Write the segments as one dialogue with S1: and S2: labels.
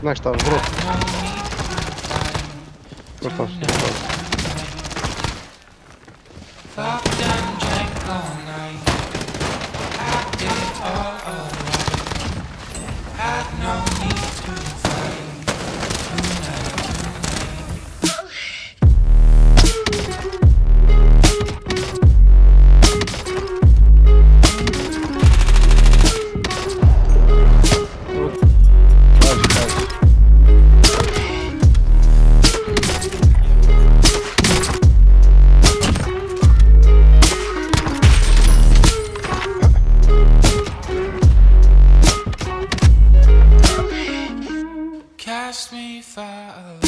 S1: Nästa on vrut. Gotovo.
S2: Fucked and drank all night. I did it all alright. Had no need to fight tonight. Cast me far away.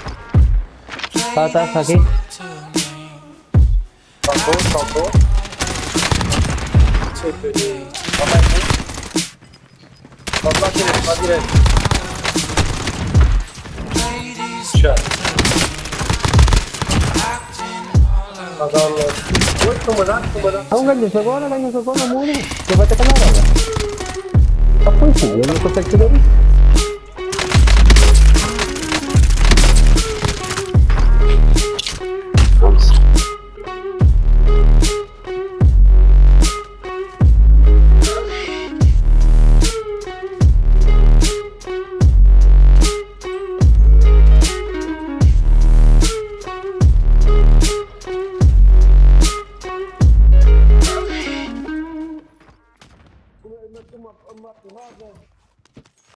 S3: Atas aquí.
S4: Saltou. Bota lá direito, lá direito. Shut. Oi, comandante.
S3: Ganyan sa bola muna. Diba ka na lang? Apoy po, yan yung protect ko doon.